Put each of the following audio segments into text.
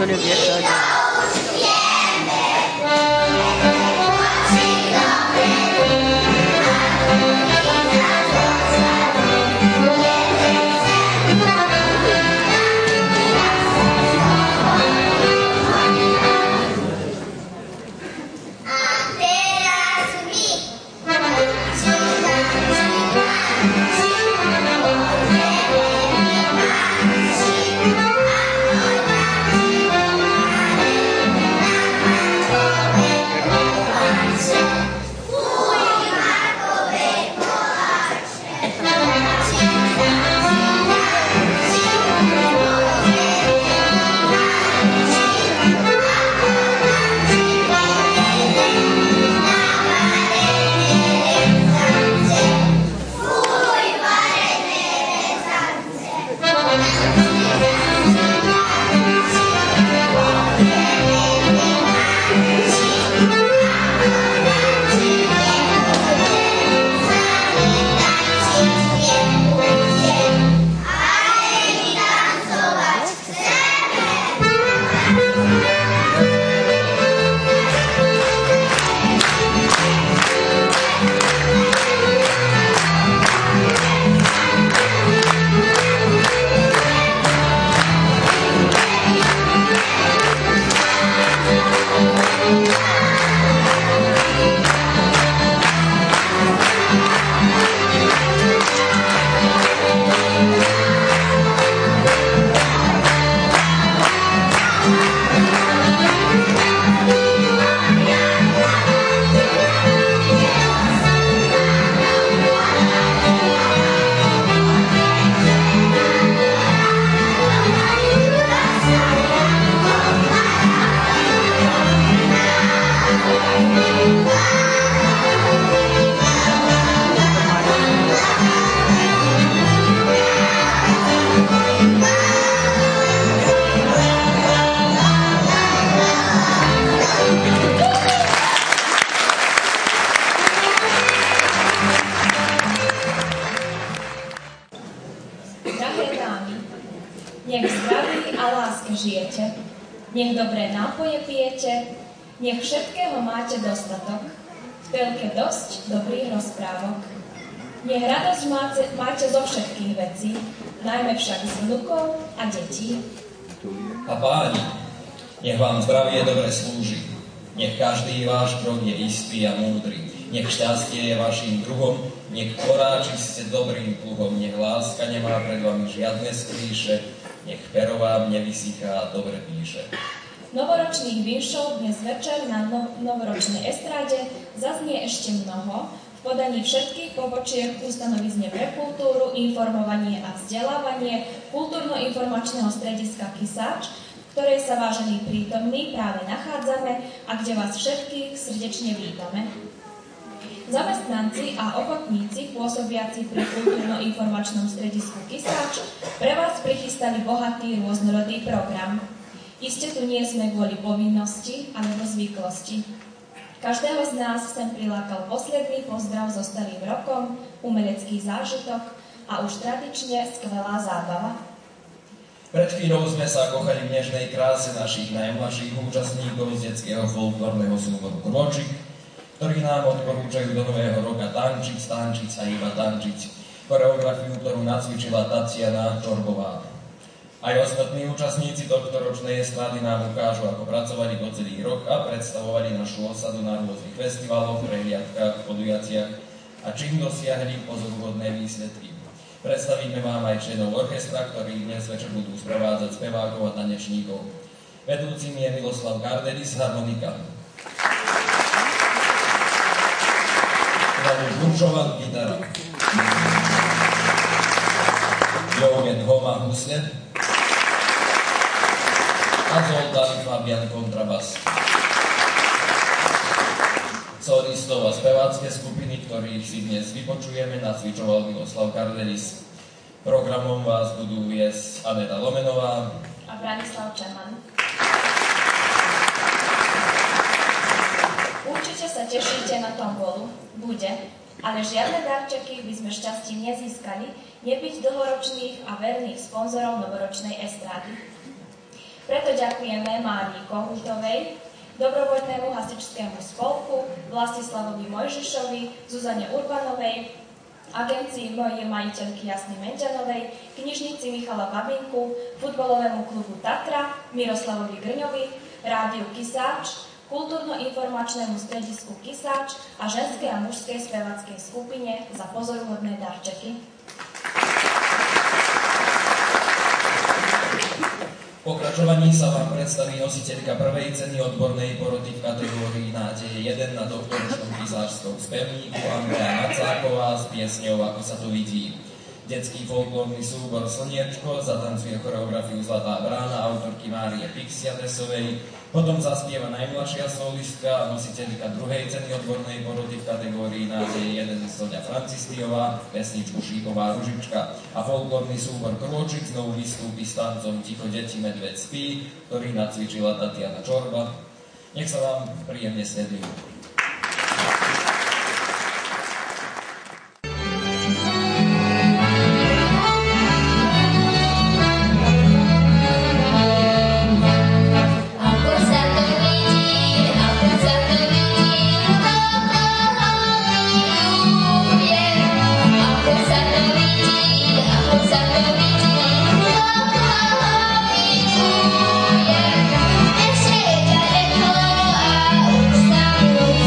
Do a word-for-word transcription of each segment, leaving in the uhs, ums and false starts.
to nevieš ani. Nech dobré nápoje pijete, nech všetkého máte dostatok, v telke dosť dobrých rozprávok. Nech radosť máte, máte zo všetkých vecí, najmä však z vnukov a detí. A páni, nech vám zdravie dobre slúži, nech každý váš krok je istý a múdry, nech šťastie je vašim druhom, nech koráči ste dobrým pluhom, nech láska nemá pred vami žiadne sklíše, nech pero vám nevysychá a dobre píše. Novoročných vinšov dnes večer na no- novoročnej estráde zaznie ešte mnoho v podaní všetkých pobočiek Ustanovizne pre kultúru, informovanie a vzdelávanie kultúrno-informačného strediska Kisáč, v ktorej sa, vážení prítomní, práve nachádzame a kde vás všetkých srdečne vítame. Zamestnanci a ochotníci pôsobiaci pri kultúrno-informačnom stredisku Kisáč pre vás prichystali bohatý rôznorodý program. Iste tu nie sme kvôli povinnosti alebo zvyklosti. Každého z nás sem prilákal posledný pozdrav so starým rokom, umelecký zážitok a už tradične skvelá zábava. Pred chvíľou sme sa kochali v nežnej kráse našich najmladších účastníkov z detského folklórneho súboru Krôčik, ktorí nám odporúčajú do nového roka tančiť, tančiť a iba tančiť. Choreografiu, ktorú nacvičila Tatiana Čorbová. Aj ostatní účastníci tohto ročnej estrády nám ukážu, ako pracovali po celý rok a predstavovali našu osadu na rôznych festivaloch, prehliadkách, podujatiach a čím dosiahli pozoruhodné výsledky. Predstavíme vám aj členov orchestra, ktorí dnes večer budú sprevádzať spevákov a tanečníkov. Vedúcim je Miloslav Kardelis, harmonika. Vlado Žurčovan, gitara. Jogen Homa, husle. A Zoltán Fabian, kontrabas. Solistov a spevácké skupiny, ktorých si dnes vypočujeme, nacvičoval Miloslav Kardelis. Programom vás budú viesť Aneta Lomenová a Branislav Čerman. Určite sa tešíte na tombolu. Bude. Ale žiadne darčeky by sme šťastím nezískali, nebyť dlhoročných a verných sponzorov novoročnej estrády. Preto ďakujeme Márii Kohutovej, dobrovoľnému hasičskému spolku, Vlastislavovi Mojžišovi, Zuzane Urbanovej, agencii mojej majiteľky Jasny Menďanovej, knižnici Michala Babinku, futbalovému klubu Tatra, Miroslavovi Grňovi, rádiu Kisáč, kultúrno-informačnému stredisku Kisáč a ženskej a mužskej spevackej skupine za pozoruhodné darčeky. V pokračovaní sa vám predstaví nositeľka prvej ceny odbornej poroty v kategórii Nádeje jeden na doktorčnom kisáčskom spevníku Andrea Macáková s piesňou Ako sa to vidí. Detský folklórny súbor Slniečko zatancuje choreografiu Zlatá brána autorky Márie Pixiadesovej, potom zaspieva najmladšia solistka a nositeľka druhej ceny odbornej poroty v kategórii Nádeje jeden Soňa Francistiová, pesničku Šípová ružička a folklórny súbor Krôčik znovu vystúpi s tancom Ticho deti medveď spí, ktorý nacvičila Tatiana Čorba. Nech sa vám príjemne sledujú. Ešte ďaleko a už sa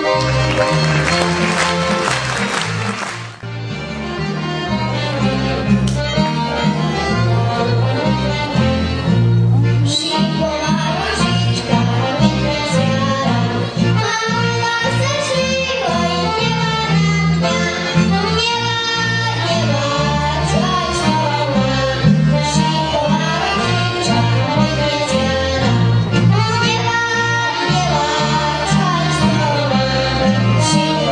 She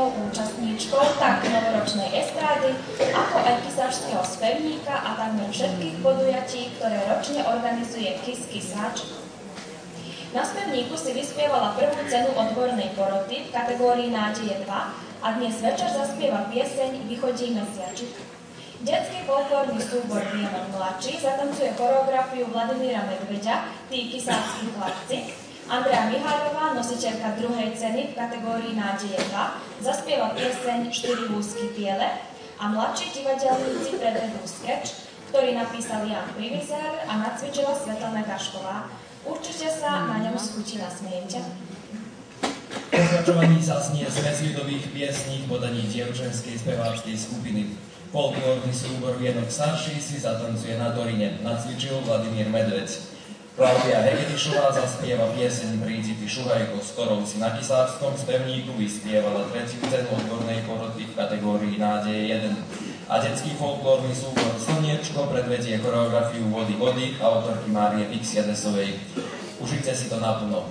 účastníčkou tak novoročnej estrády, ako aj kysáčskeho spevníka a takmer všetkých podujatí, ktoré ročne organizuje Kys Kysáč. Na spevníku si vyspievala prvú cenu odbornej poroty v kategórii Nádeje dva a dnes večer zaspieva pieseň Vychodí mesiačik. Detský folklórny súbor Vienok mladší zatancuje choreografiu Vladimíra Medveďa, Tí kysáckí chlapci. Andrea Mihárová, nositeľka druhej ceny v kategórii Nádeje dva, zaspieva pieseň Štyri lúsky biele a mladší divadelníci predvedú sketch, ktorý napísal Jan Privizer a nacvičila Svetlana Gašková. Určite sa na ňom schutí, nasmejete. V pokračovaní zaznie z medzľudových piesní v podaní dievčenskej speváckej skupiny. Folklórny súbor Vienok starší si zatancuje na Dorine, nacvičil Vladimír Medveď. Klaudia Hegedišová zaspieva pieseň Prídi ty šuhajko, s ktorou si na kysárskom spevníku vyspievala tretiu cenu odbornej poroty v kategórii Nádeje jeden. A detský folklórny súbor Slniečko predvedie choreografiu Vody vody autorky Márie Pixiadesovej. Užite si to naplno.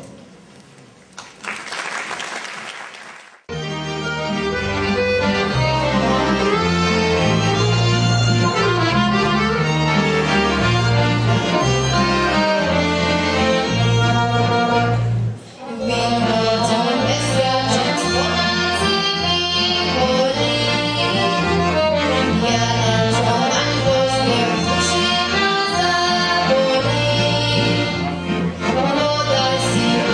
See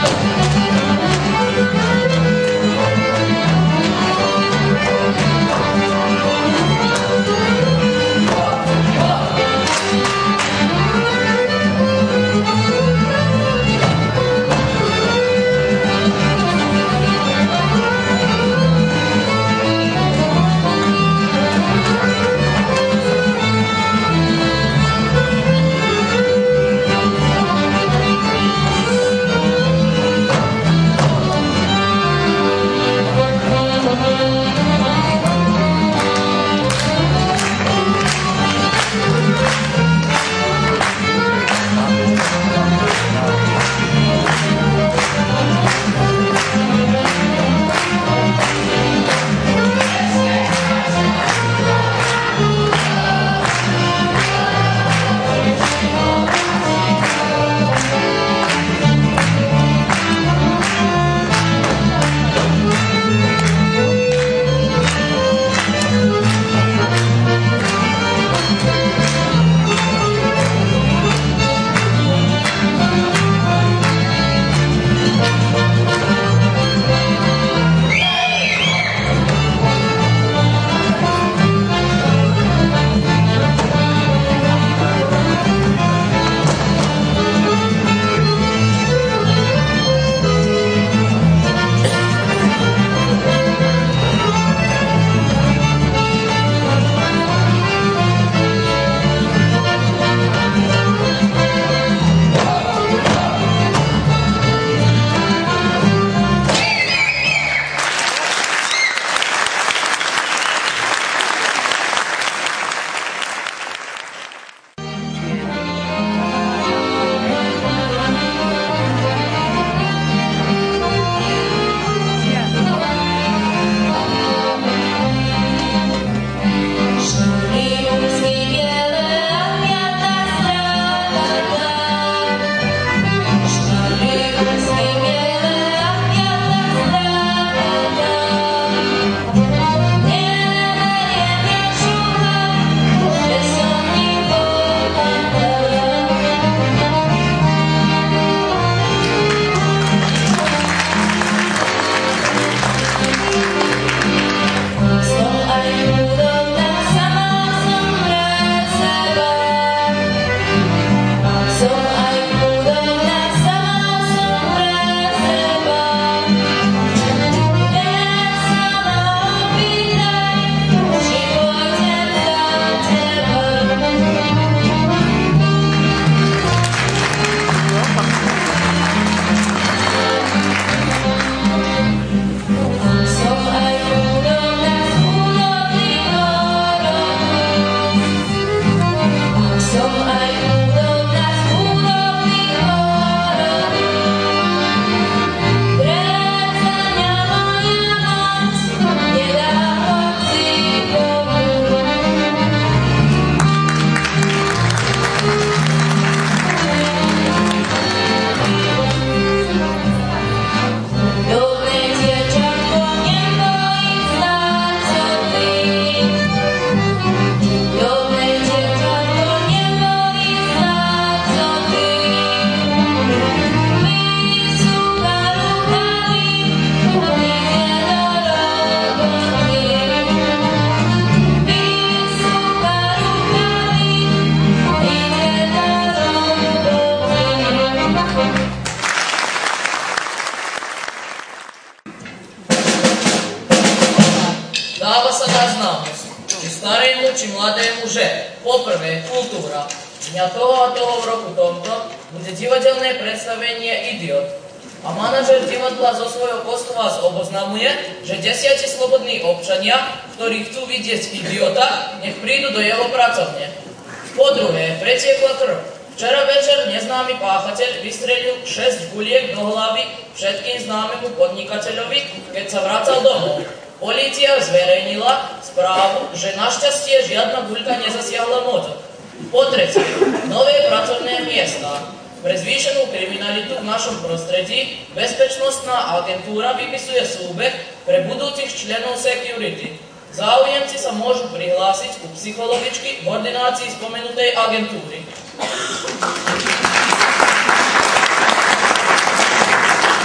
Старému či mladému, že poprvé kultúra. Dňa toho a toho v roku tomto bude divadelné predstavenie Idiot. A manažer divadla zo svojho postu vás oboznamuje, že desiati slobodní občania, ktorí chcú vidieť idiota, nech prídu do jeho pracovne. Po druhé, pretiekla krv. Včera večer neznámy páchateľ vystrelil šesť guliek do hlavy všetkým známemu podnikateľovi, keď sa vracal domov. Polícia zverejnila správu, že našťastie žiadna guľka nezasiahla mozog. Po tretie, nové pracovné miesta. Pre zvýšenú kriminalitu v našom prostredí Bezpečnostná agentúra vypisuje súbeh pre budúcich členov security. Záujemci sa môžu prihlásiť u psychologičky v ordinácii spomenutej agentúry.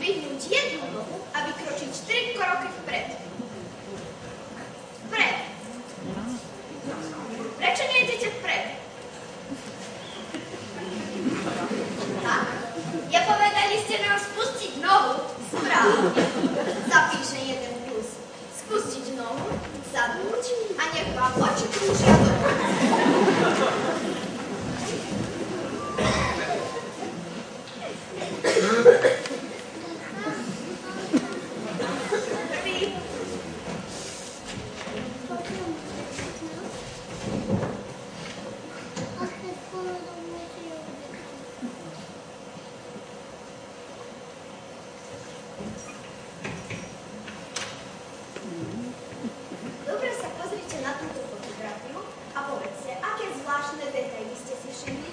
zdvihnúť jednu nohu a vykročiť tri kroky vpred. Vpred. Prečo nejdete vpred? Tak? Ja povedali ste nám spustiť nohu správne. Zapíše jeden plus. Spustiť nohu, zadnúť a nech vám oči krúžia do Prvý. Dobre sa pozrite na túto fotografiu a povedzte, aké zvláštne detaily ste si všimli.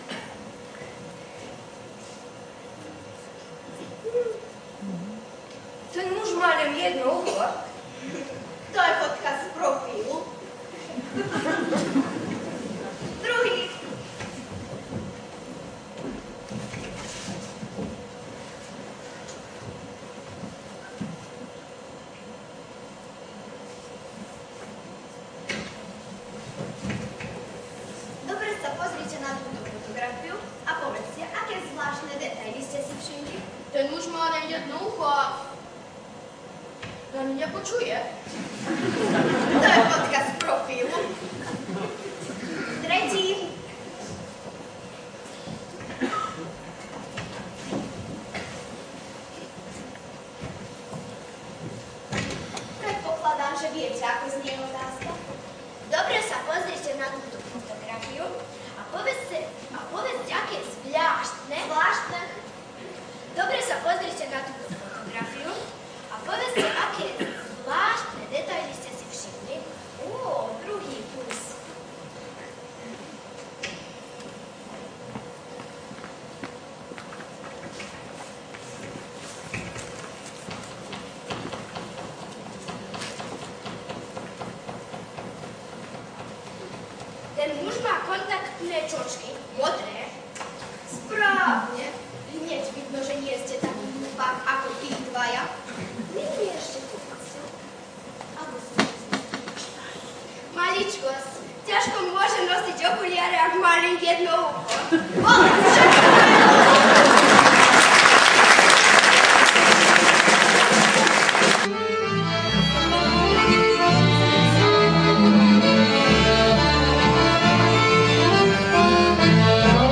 Ten muž má len jedno ucho. To je fotka z profilu. Druhý. Dobre sa pozrite na túto fotografiu a povedzte, aké zvláštne detaily ste si všimli. Ten muž má len jedno ucho a ani nepočuje. To je fotka z profilu. Tretí. Predpokladám, že viete, ako znie otázka. Dobre sa pozrite na túto fotografiu a povedzte, a povedzte, aké zvláštne. Zvláštne. Dobre sa pozrite na túto fotografiu a povedzte, aké zvláštne detaily ste si všimli. Ó, druhý plus. ten muž má kontaktné čočky. Modré? Správne. Hneď vidno, že nie ste taký hlupák ako tí dvaja. Vy mi ešte povedzte. Ako som Maličkosť. Ťažko môžem nosiť okuliare, ak má len jedno ucho. Vôbec všetko Thank you.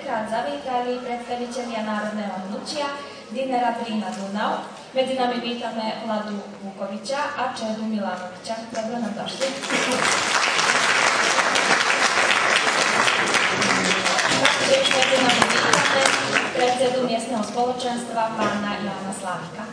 prvýkrát zavítali predstavitelia Národného hnutia Dinera Drína Dunav. Medzi nami vítame Vladu Vukoviča a Čedu Milanoviča. Dobro nám došli. Taktiež medzi nami vítame predsedu miestneho spoločenstva pána Jána Slávika.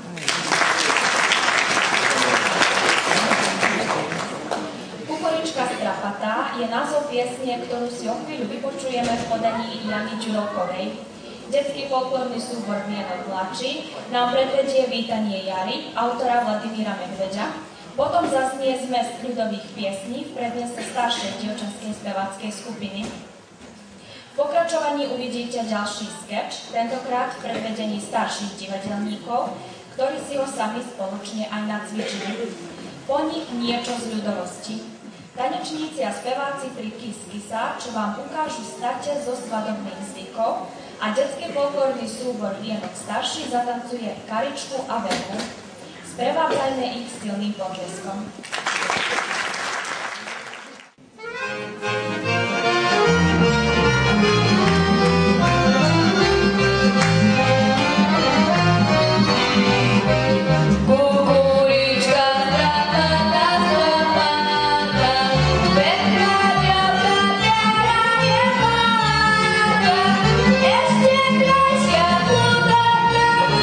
Kukurička strapatá je názov piesne, ktorú si o chvíľu vypočujeme v podaní Jany Ďurovkovej. Detský folklórny súbor Vienok Vláči nám predvedie Vítanie jary autora Vladimíra Medveďa. Potom zaznie zmes ľudových piesní v prednese staršej dievčenskej speváckej skupiny. V pokračovaní uvidíte ďalší sketch, tentokrát v predvedení starších divadelníkov, ktorí si ho sami spoločne aj nacvičili. Po nich niečo z ľudovosti. Tanečníci a speváci pri Kis Kisa, čo vám ukážu state zo svadobných zvykov, a detský folklórny súbor Vienok starší zatancuje Karičku a Veku. Sprevádzajme ich silným potleskom.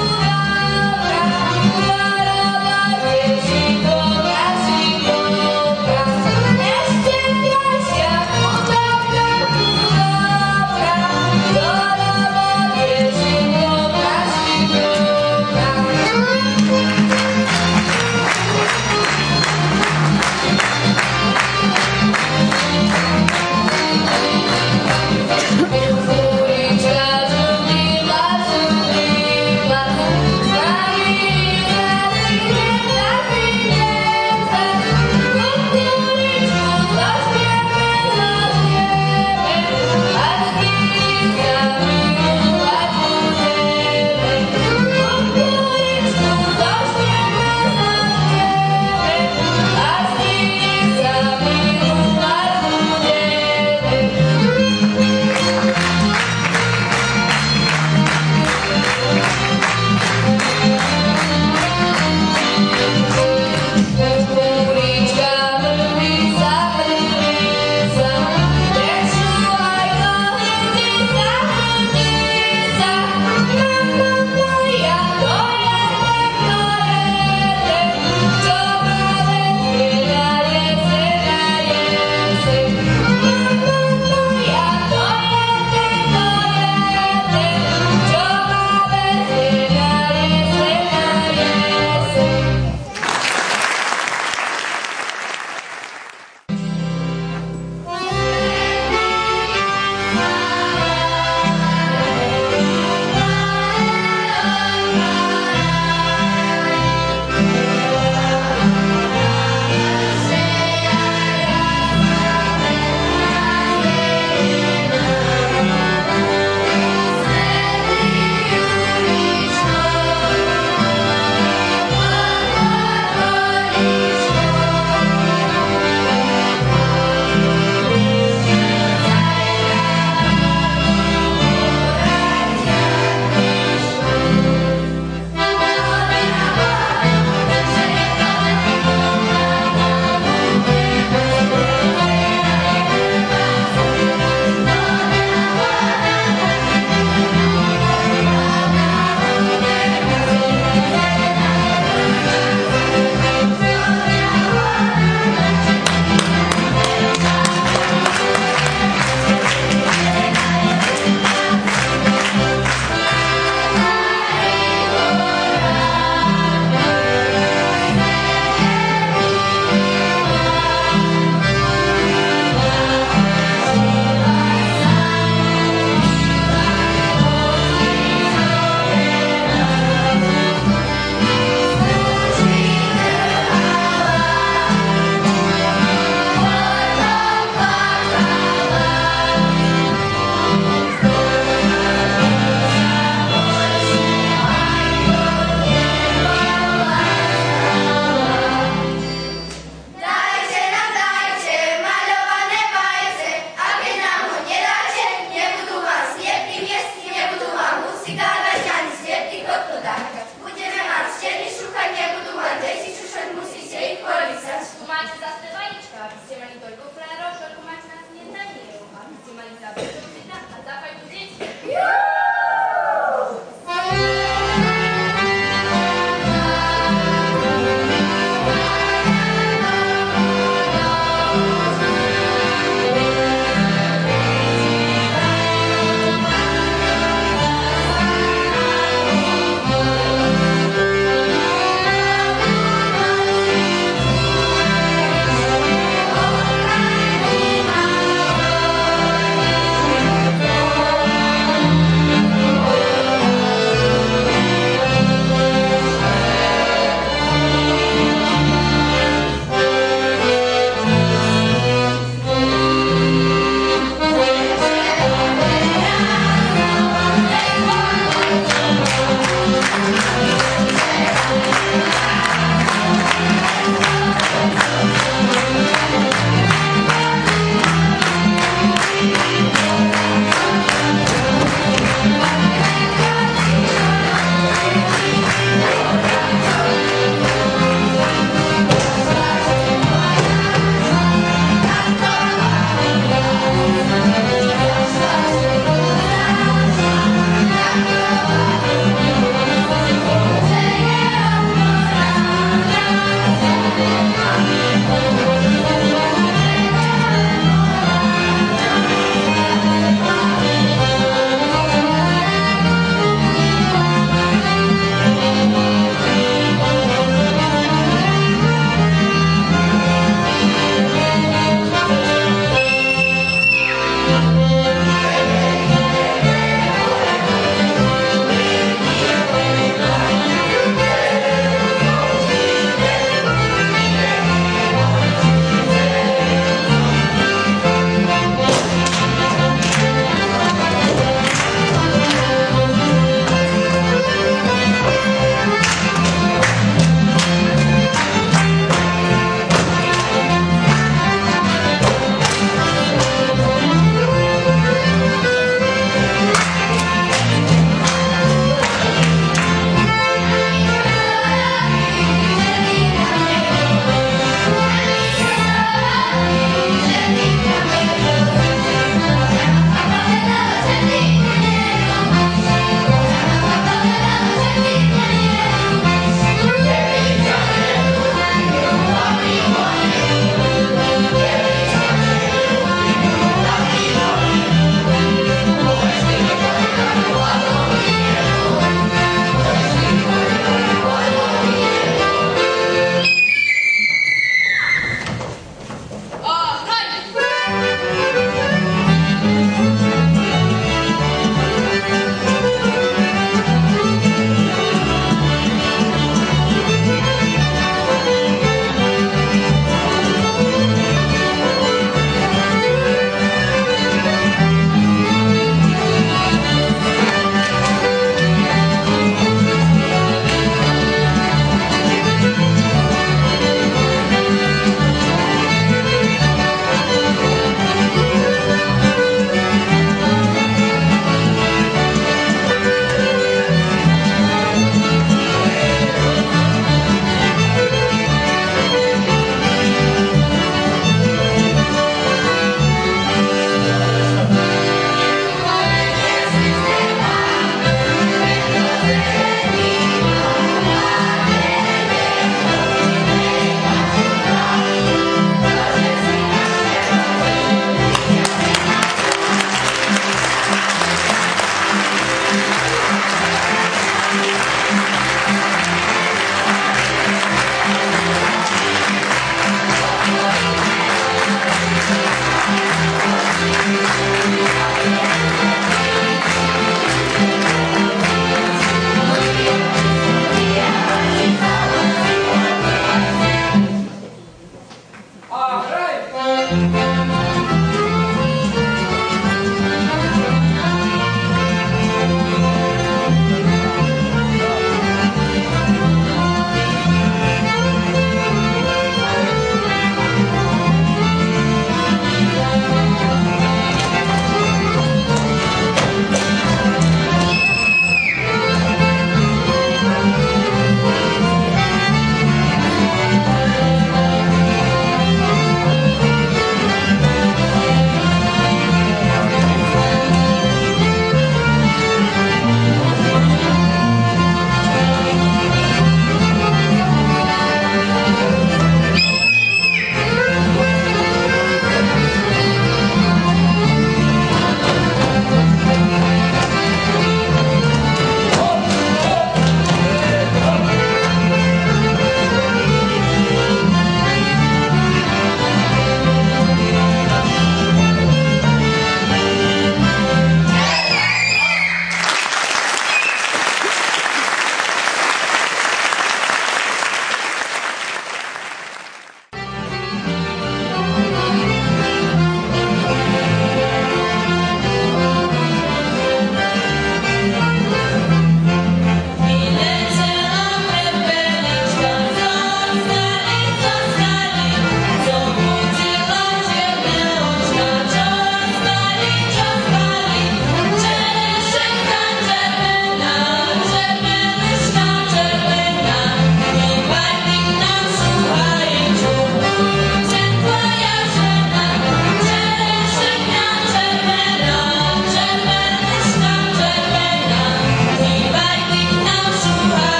Thank you.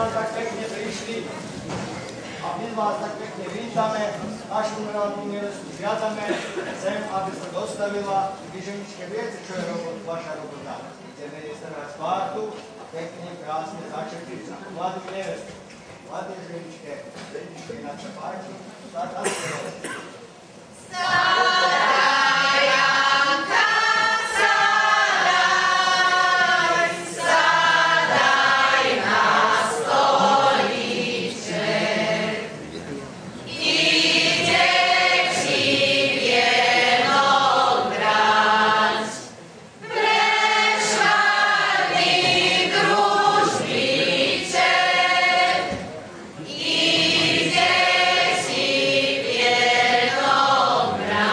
tak pekne prišli a my vás tak pekne vítame, našu milánku nevestu žiadame, chcem, aby sa dostavila vy ženičke, viete, čo je robot, vaša robota. Chceme jej starať spártu a pekne, krásne začepiť mladú nevestu. Mladé ženičke, ženičke na sa páči, tak a Idzie si pieno brać.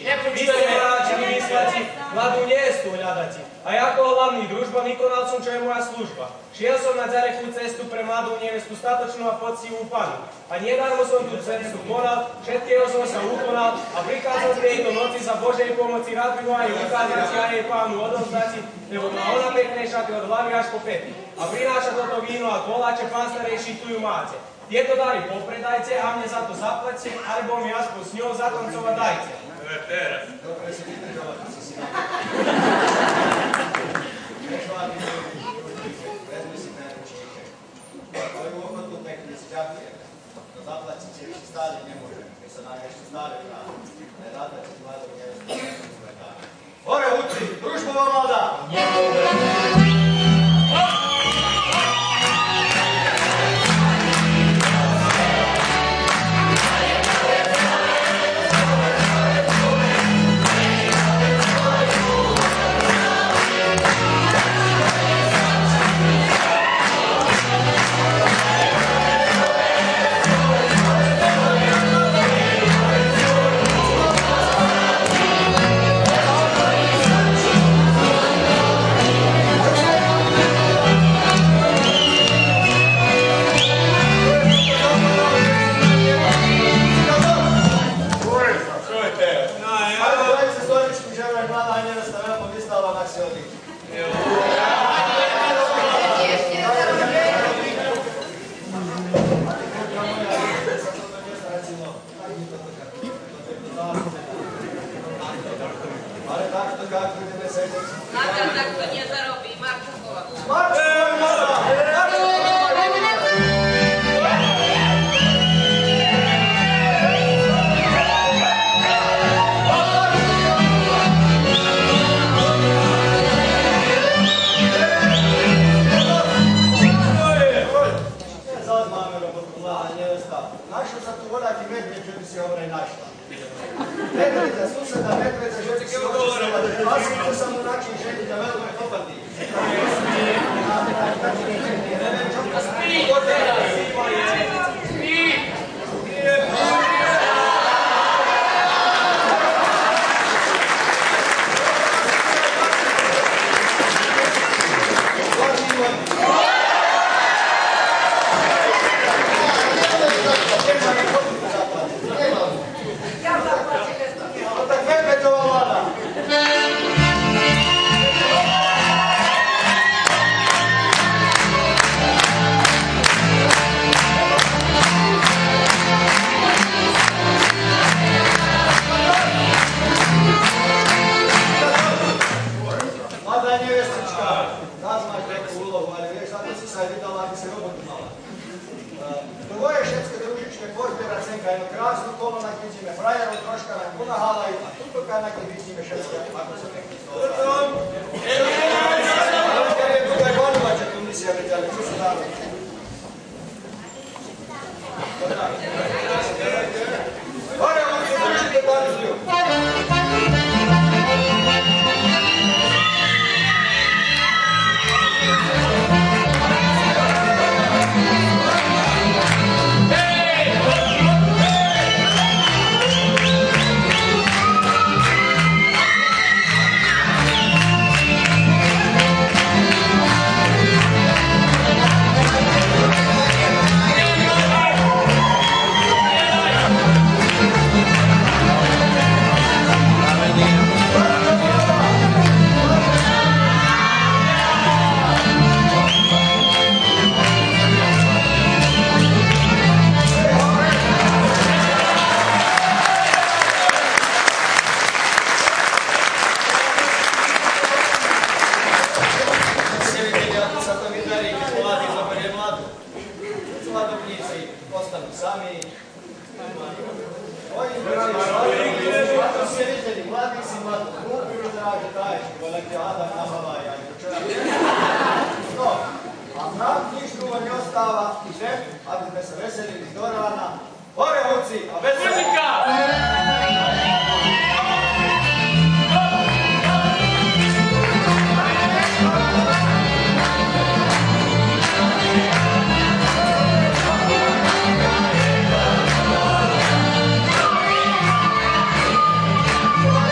Vi ste mračili mislaci, mladú neviestu hľadati. A ako hlavný družba vykonal som, čo je moja služba. Šiel som na ďalekú cestu pre mladú neviestu, statočnú a poctivú panu. A nedarmo som tú cestu konal, všetkého som sa ukonal a prichádzam z tejto noci za Božej pomoci, rád by ho aj ukázať a jej pánu odovzdať, lebo má ona pekné šaty od hlavy až po pety. A prináša toto víno a koláče, pán starejší, tu ju máte. Tieto dary popredajte a mne za to zaplatte, alebo mi aspoň s ňou zatancovať dajte. Teraz. Dobre si vydržovať, si si na Nešvány ľudí, vezmi si ten ručníček. Tvoju ochotu pekne si ďakujem. No zaplatiť si ešte stále nemôžem, keď sa nám ešte stále vráti. Nedáte si mladou nevestu. Hore, hudci, družbu vám mladá! Marta takto nezarobí, Marta Kovač. Našla sa tu voľaký medveď, že by si ho vraj našla. Medvedza, suseda medvedza, že by si ho očistila. Vlastne sa mu načí ženiť a veľmi dopadný. Neviem, čo to spí. Spí. Thank you.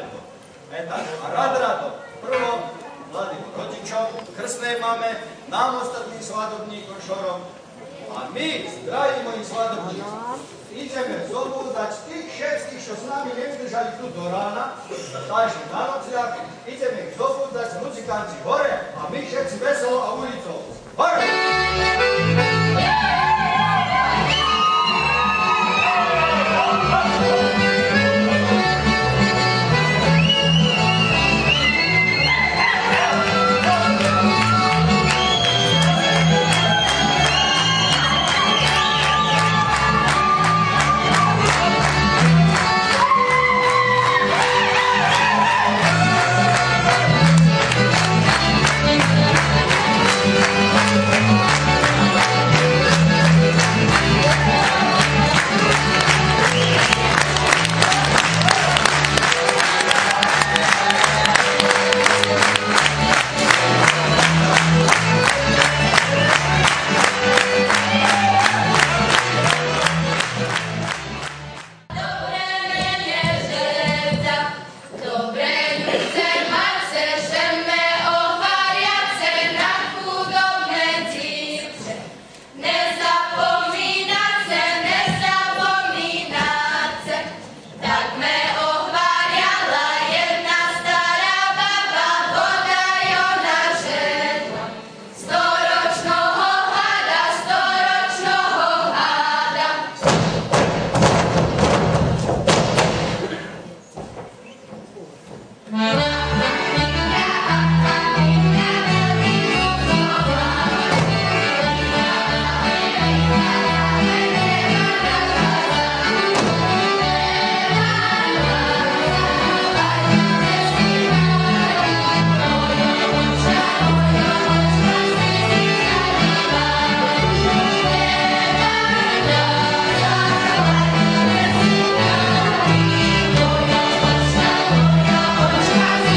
to. E tako, a rad rado. Prvo, mladim rodičom, krstnej mame, nám ostatným svadobníkom šorom, a my, drahí moji svadobníci, ideme zobúdať tých všetkých, čo s nami nevydržali tu do rána, takže na nociach, ideme ich zobúdať muzikanti hore a my všetci veselo a ulicou. Hore! Thank you.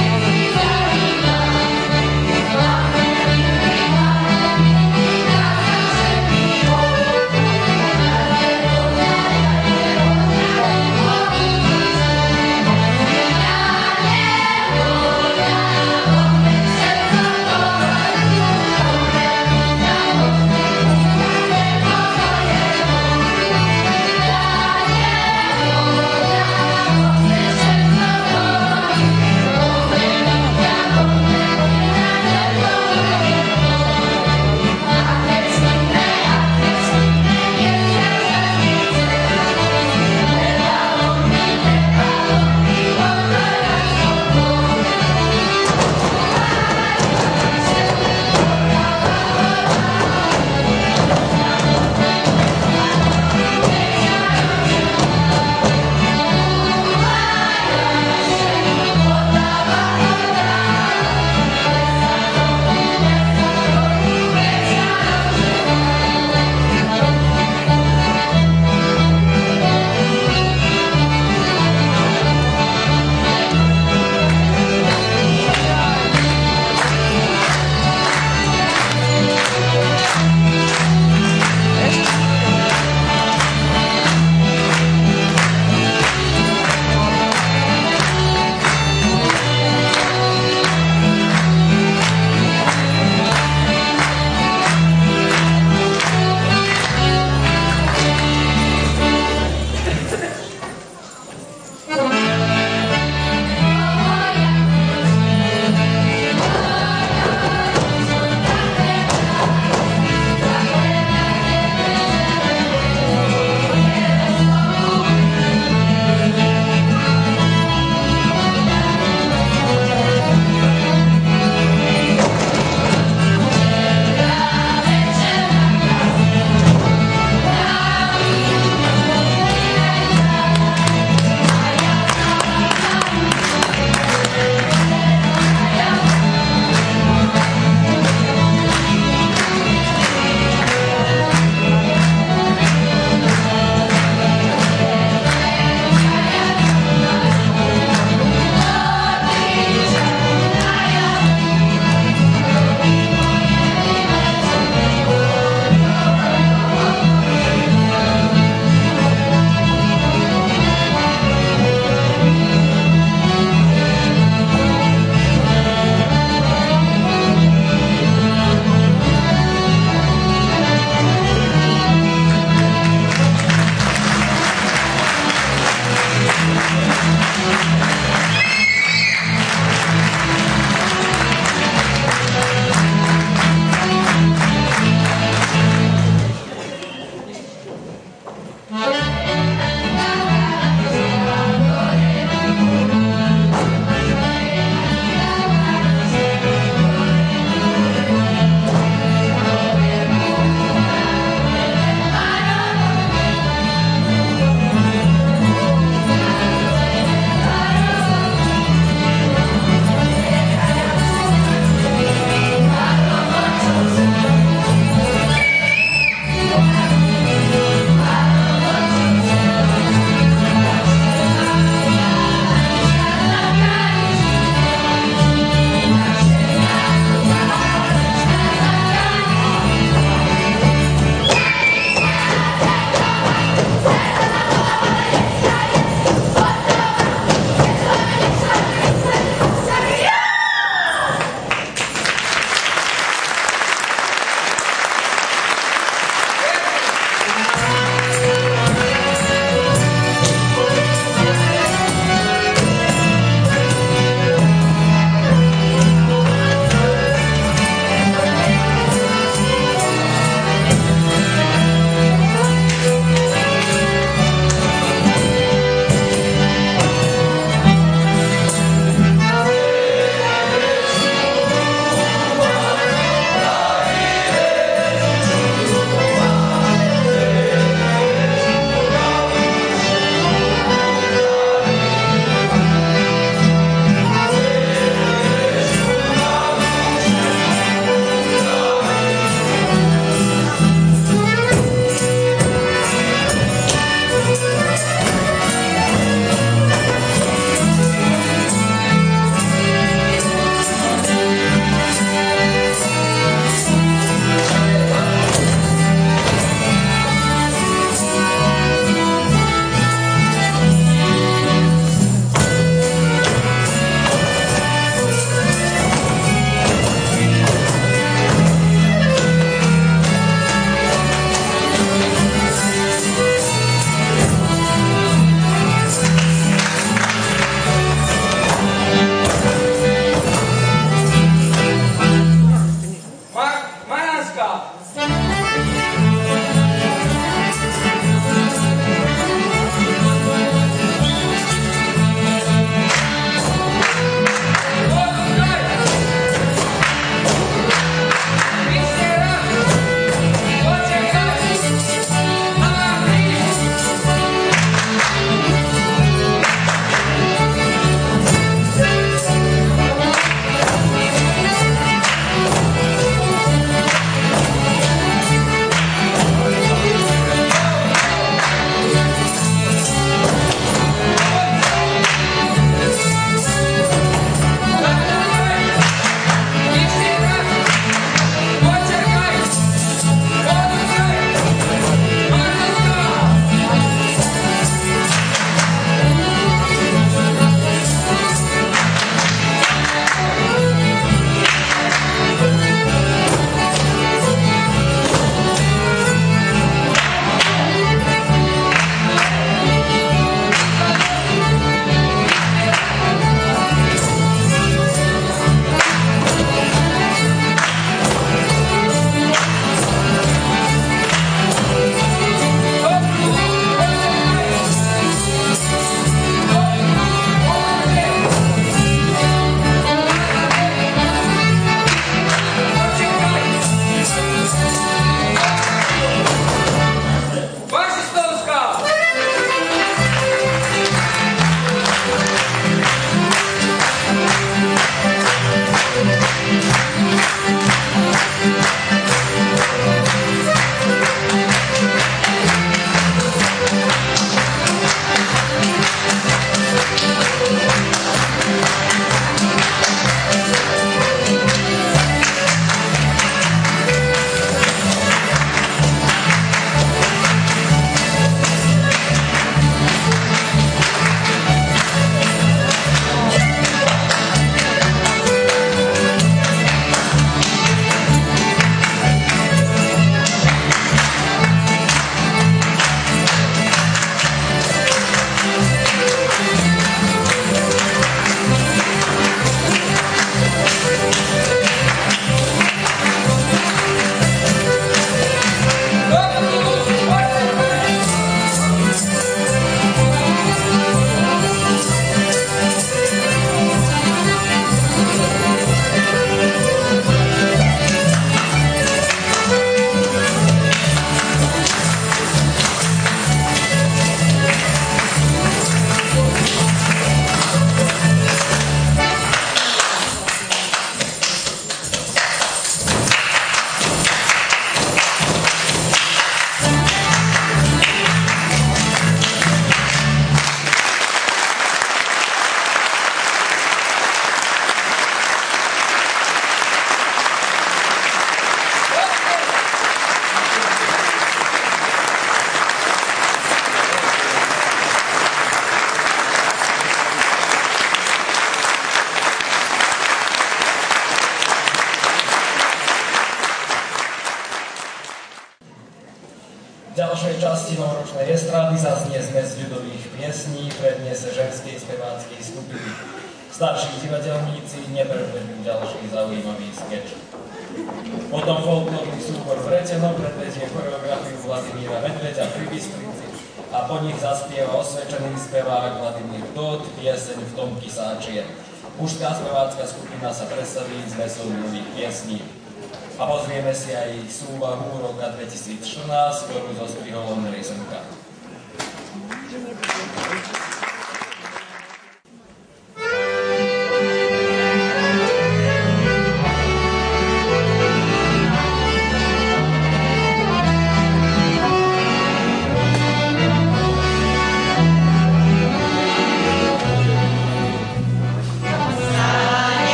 ďalšej časti novoročnej estrády zaznie zmes ľudových piesní, predniese ženskej speváckej skupiny. Starší divadelníci neprevedú ďalší zaujímavý skeč. Potom folklórny súbor Vretenov predvedie choreografiu Vladimíra Medveďa pri Bystrici a po nich zaspieva osvedčený spevák Vladimír Tóth pieseň V tom kysáčie. Mužská spevácka skupina sa predstaví s zmesou ľudových piesní. A pozrieme si aj súvahu roka dvetisícštrnásť, ktorú zostrihol Ondrej Semka.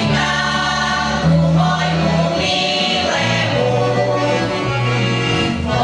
Môjmu milému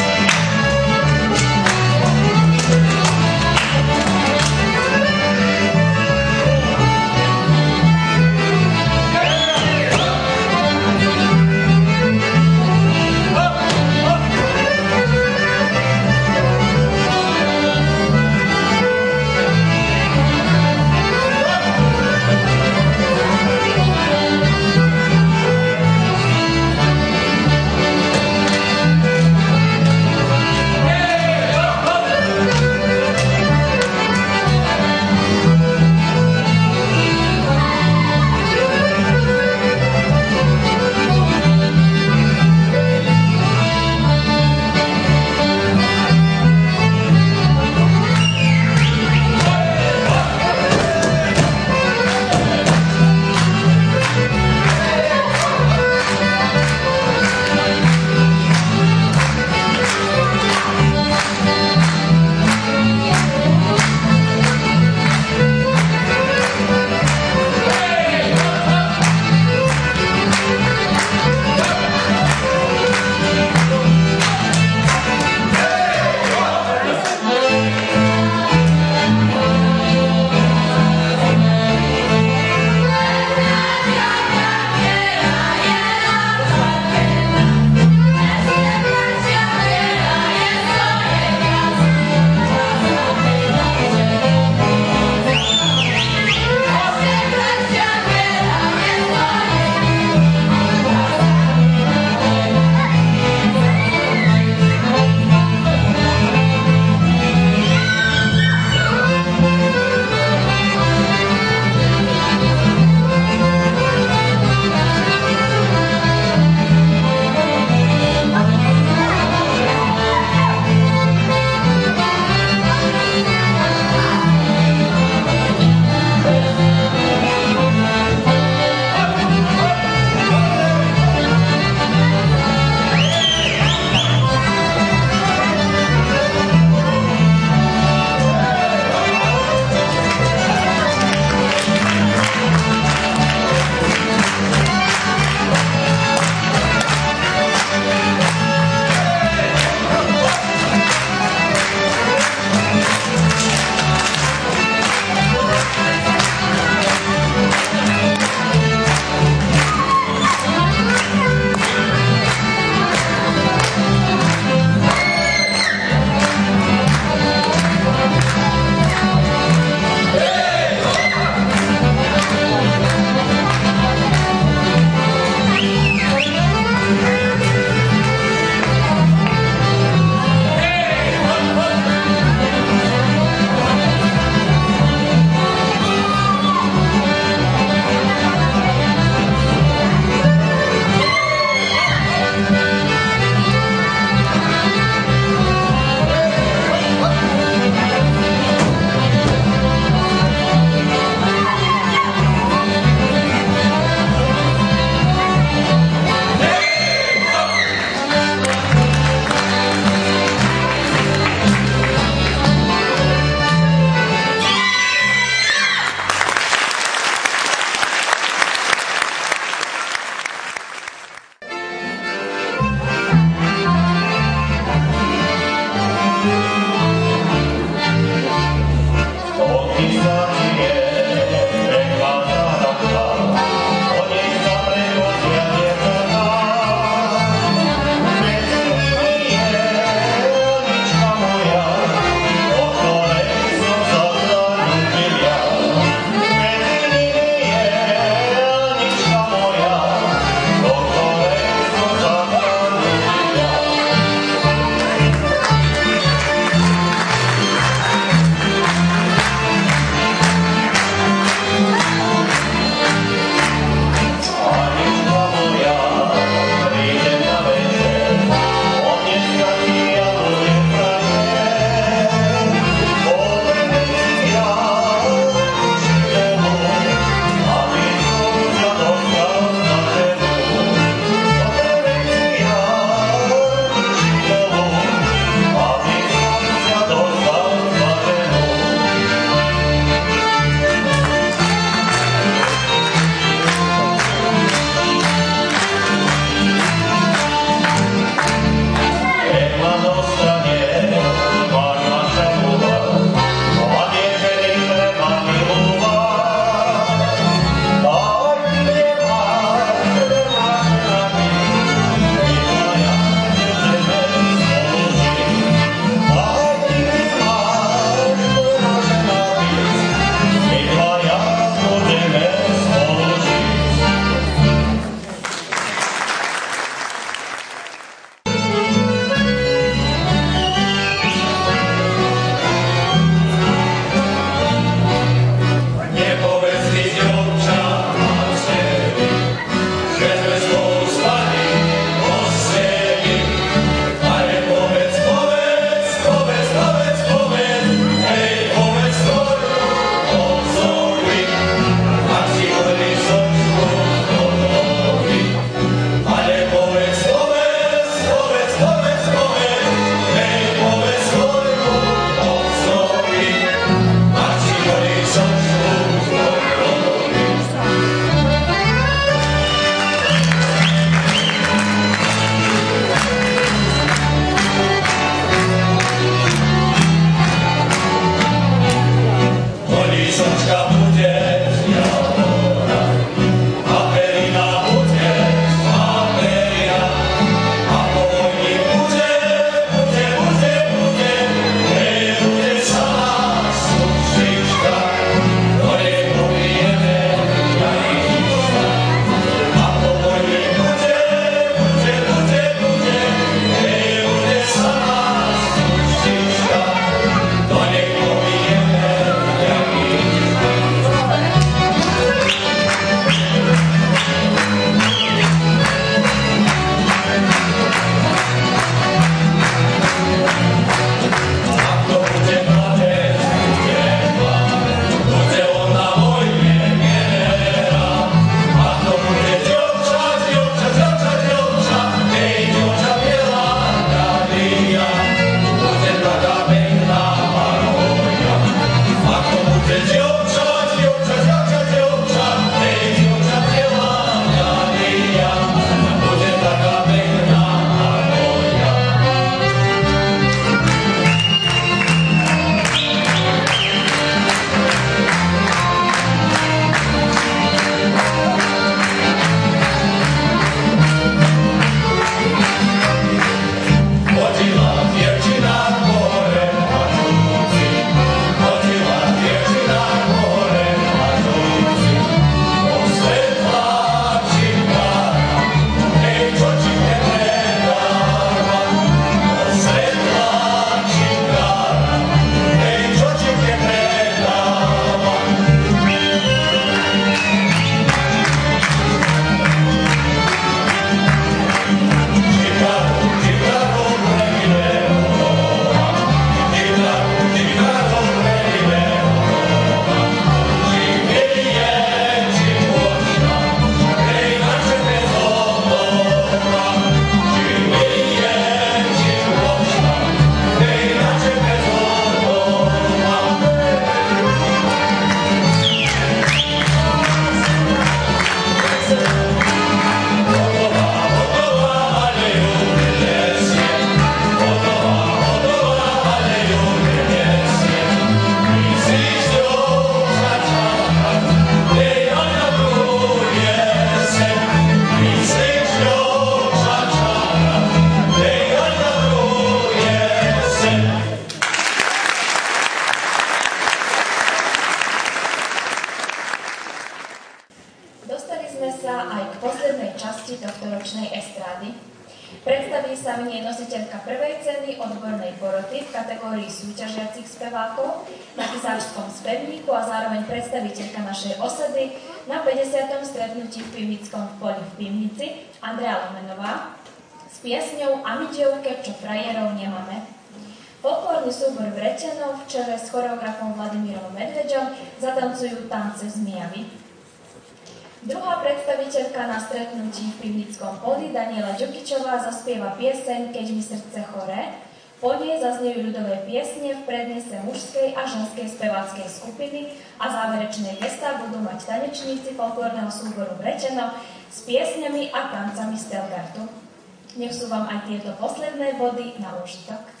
prvej ceny odbornej poroty v kategórii súťažiacich spevákov na Kisárskom spevníku a zároveň predstaviteľka našej osady na päťdesiatom stretnutí v Pivnickom poli v Pivnici, Andrea Lomenová, s piesňou A my dievke, čo frajerov nemáme. Folklórny súbor Vrečanov v čele s choreografom Vladimírom Medveďom zatancujú tance zmijavy. Druhá predstaviteľka na stretnutí v Pivnickom poli, Daniela Ďukičová, zaspieva pieseň Keď mi srdce chore. Po nej zaznejú ľudové piesne v prednese mužskej a ženskej speváckej skupiny a záverečné gestá budú mať tanečníci folklórneho súboru Vrečanov s piesňami a tancami z Telgartu. Nech sú vám aj tieto posledné body na úžitok.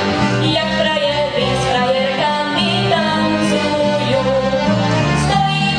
Jak frajer, bez frajerka, my tancujú. Stojíme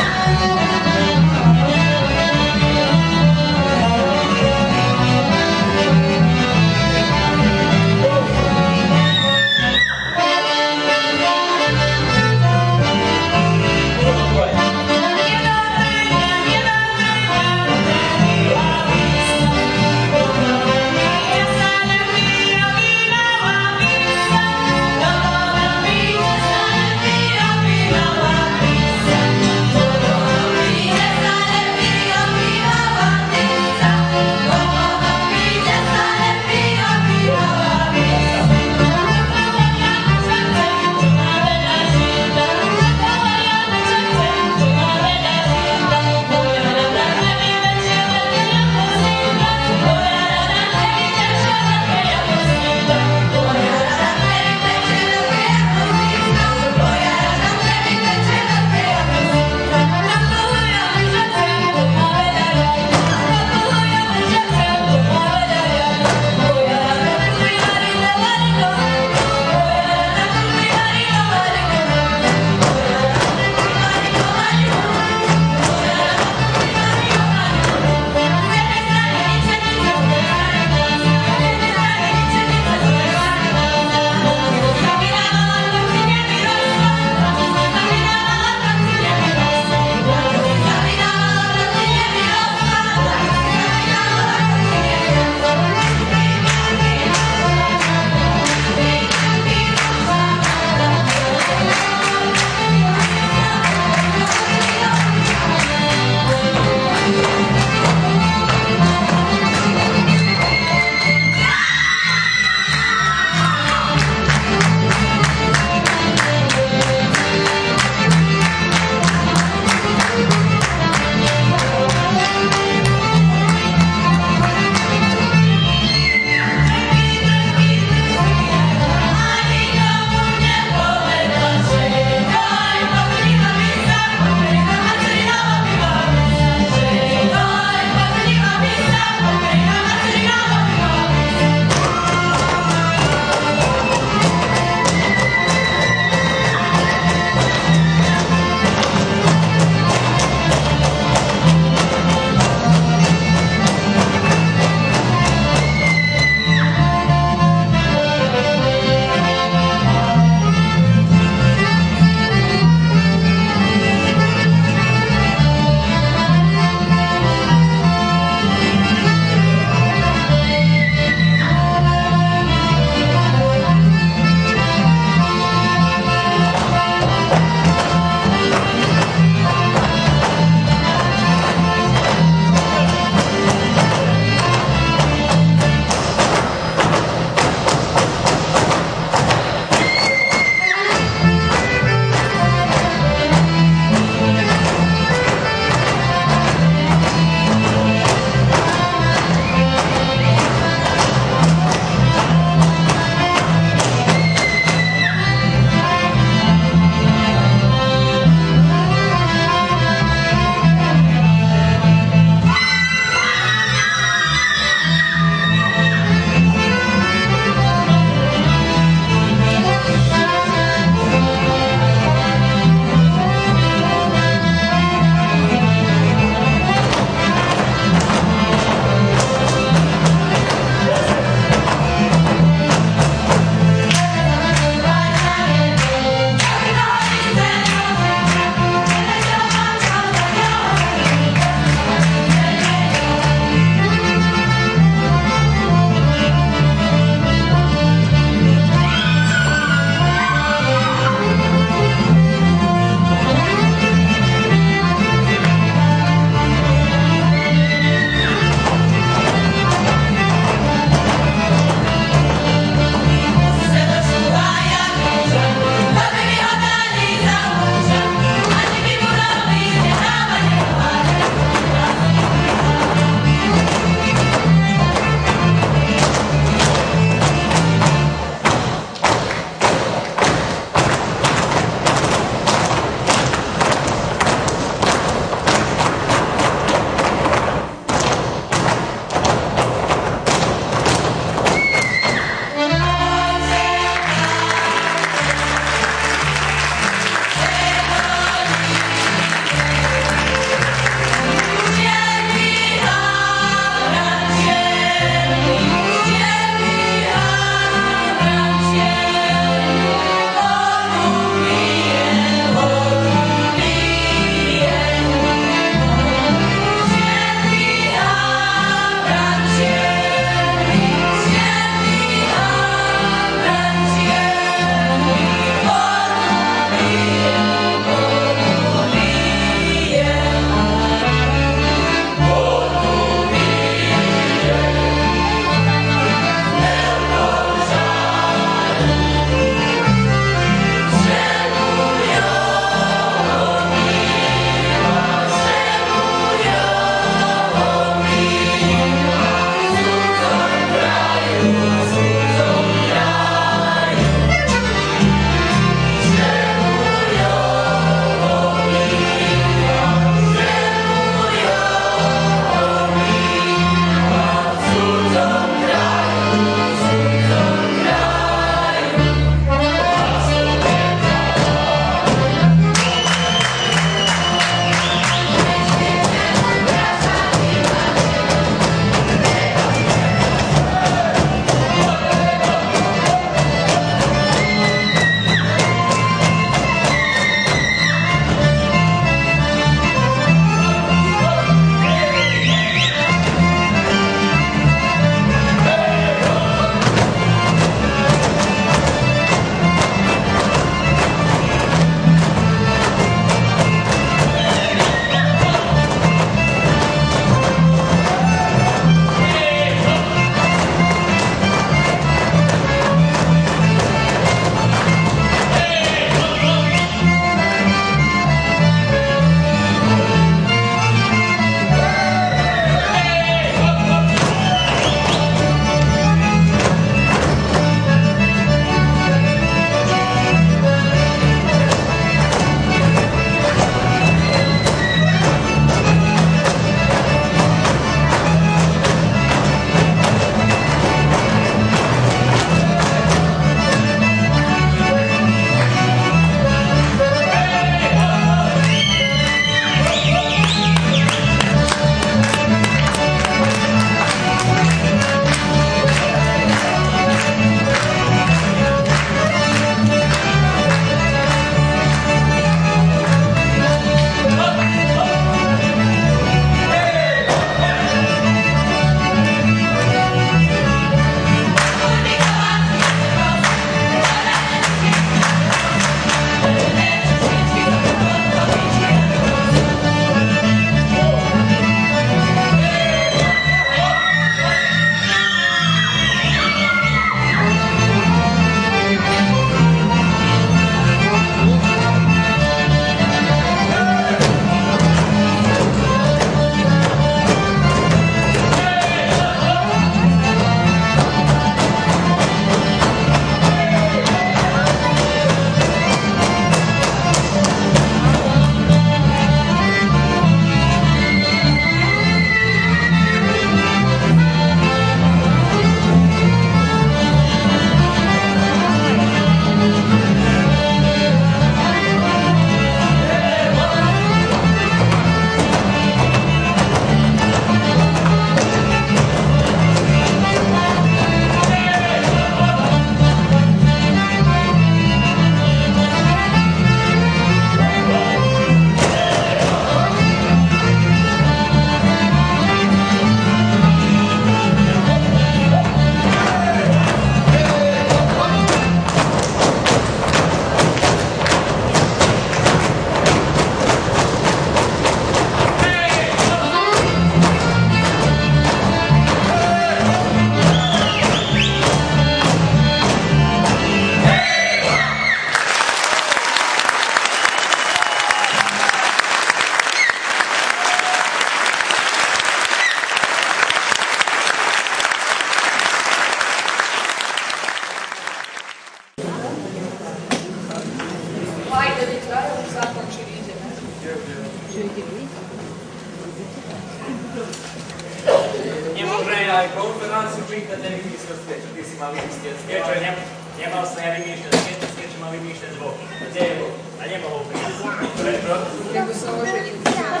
Nemôže aj konferenciu čítať, nevymyslel skeče. Ty si mal vymyslieť skeče. Nemal som ja vymýšľať skeče, skeče mal vymýšľať zvoky. Kde je zvuk? A nemohol prísť. Prečo? Lebo som oženil včera.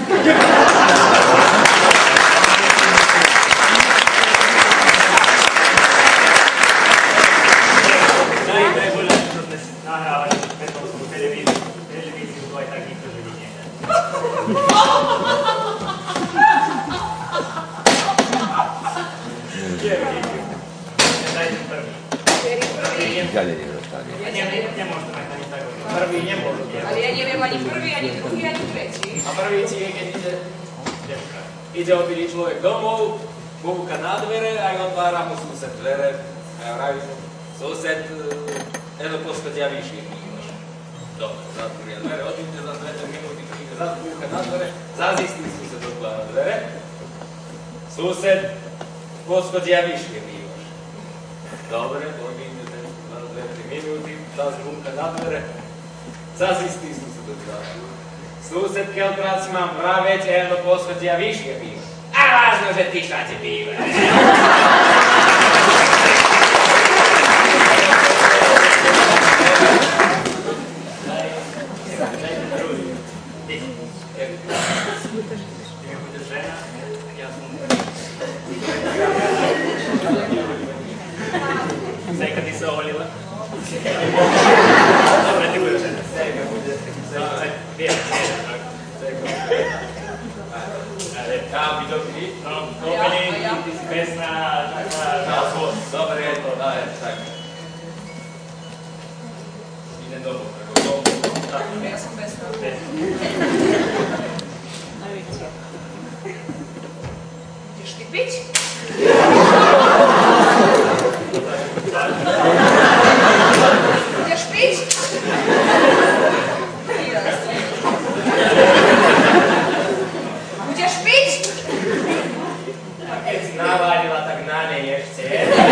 Najpreboľa, čo sme nahrávali Petrovskú televíziu. Televíziu to aj tak nikto živí nie. Kde je vidíte? Dajte prvý. Ja neviem roztáviť. Nemôžete mať ani tak. Prvý nemôžu. Ale ja neviem ani prvý, ani druhý, ani tretí. A prvý ci je, keď ide... Ide opili človek domov, búka na dvere a otvára mu sused dvere. A ja vraví, sused, eno poschodia vyššie. Dobre, zatvoria dvere, odíde za dve minúty, keď ide zase búka na dvere, zase istý sused otvára dvere. Sused, poschodia vyššie bývaš. Dobre, odíde za dve minúty, zase búka na dvere, zase istý sused otvára. Sused, keľkrát si mám vraveť, eno poschodia vyššie bývaš. A vážno, že ty šate bývaš. Sejka, ty sa oholila? Dobre, ty budeš žena. Sejka bude. Sejka, viem, viem. Sejka bude. Ale ja by dobrý. No, opening, ty si pesná, taká... Dobre, je to, daj, tak. Idem domov, tako domov. Ja som pesná. Ideš ty piť? Ideš piť? Budeš piť? A keď si naválila, tak na nej ešte.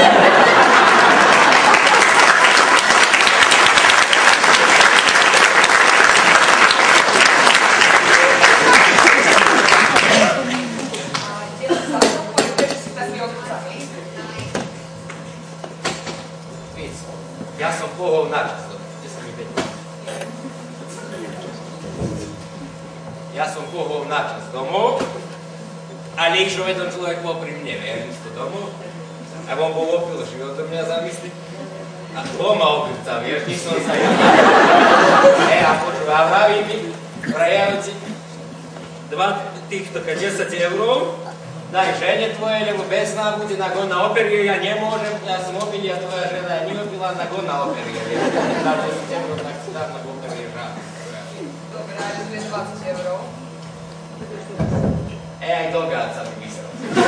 Ja som pohol na čas, kde sa mi vedie. Ja som pohol na čas domov, ale išao jedan človek bol pri mne, vieš, isto domov, a on bol opil život do mňa zamysli. A doma opilca, vieš, nisam sa ja. E, a počúva, vraví mi, vrajavci, dva týchto desať eurov, daj žene tvoje, lebo besná bude, na go na operie, ja nemôžem, ja som opil, a tvoja žena je neopila, na go na operie, vieš, dá desať eurov, tak si dám na operie žád. Dobre, ale tu je dvadsať eurov. E, aj dogád sa mi myslel.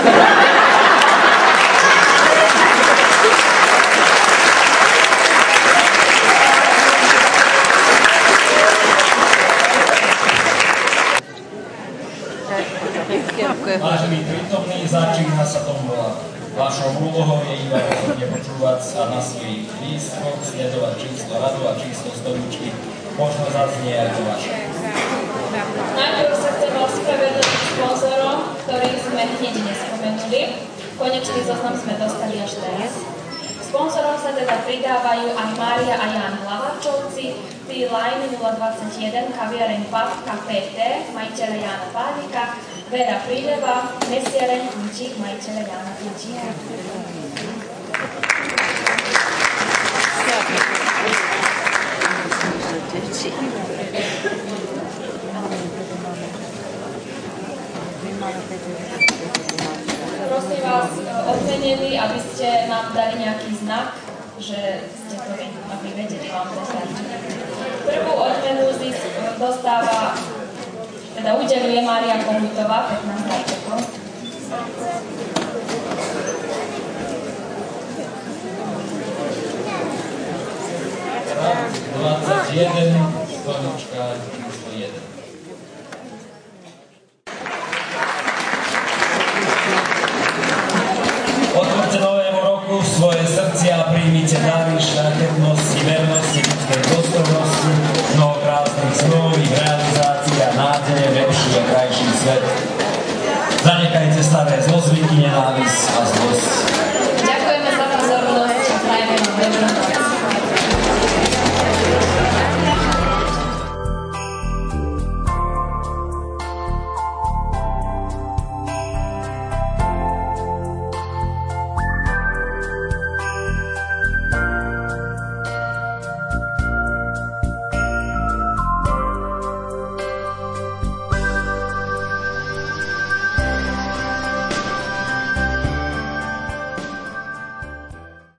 Vážení prítomní, začína sa tomu volať. Vašou úlohou je iba rozhodne počúvať a na svojich lístkoch sledovať číslo radu a číslo stoličky. Možno zaznie aj to vaše. Najprv sa chcem ospravedlniť sponzorom, ktorých sme hneď nespomenuli. Konečný zoznam sme dostali až teraz. Sponzorom sa teda pridávajú aj Mária a Jan Hlaváčovci, T-Line nula dvadsaťjeden, kaviareň pub Café T, majiteľa Jána Pálika, Vera Príleva, Mesiareň Kľúčik, majiteľa Jána Kľúčika. Prosím vás, odmenili, aby ste nám dali nejaký znak, že ste to vy, aby vedeli vám zastačiť. Prvú odmenu dostáva, teda udeluje Mária Kohutová, pätnásť rajčekov. dvadsaťjeden, stolička číslo jeden. Otvorte novému roku svoje srdcia, príjmite dary šľachetnosti, vernosti, ľudskej dôstojnosti, mnoho krásnych snov, ich realizácií a nádeje lepšieho svet. Zanechajte staré zlozvyky, nenávisť a zlosť.